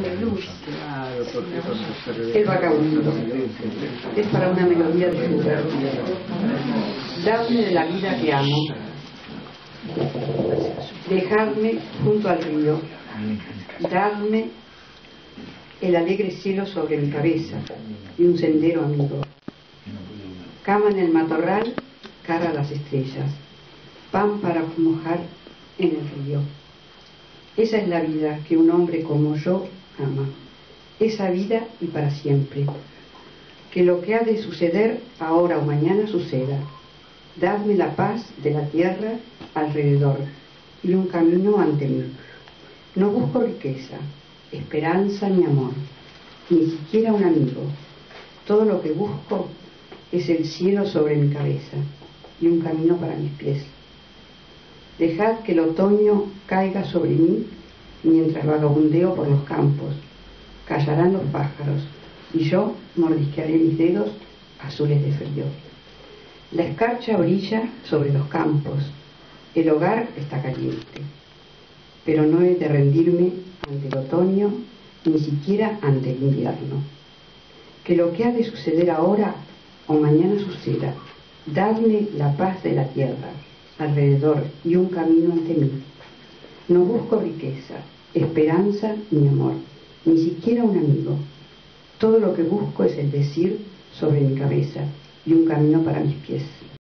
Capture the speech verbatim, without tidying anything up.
de luz. Claro, porque eso se ve. El vagabundo es para una melodía de Schubert. Dadme de la vida que amo, dejadme junto al río, dadme el alegre cielo sobre mi cabeza y un sendero amigo, cama en el matorral, cara a las estrellas, pan para mojar en el río. Esa es la vida que un hombre como yo ama, esa vida y para siempre. Que lo que ha de suceder ahora o mañana suceda. Dadme la paz de la tierra alrededor y un camino ante mí. No busco riqueza, esperanza ni amor, ni siquiera un amigo. Todo lo que busco es el cielo sobre mi cabeza y un camino para mis pies. Dejad que el otoño caiga sobre mí mientras vagabundeo por los campos. Callarán los pájaros y yo mordisquearé mis dedos azules de frío. La escarcha brilla sobre los campos. El hogar está caliente. Pero no he de rendirme ante el otoño, ni siquiera ante el invierno. Que lo que ha de suceder ahora o mañana suceda. Dadme la paz de la tierra alrededor y un camino ante mí. No busco riqueza, esperanza ni amor, ni siquiera un amigo. Todo lo que busco es el decir sobre mi cabeza y un camino para mis pies.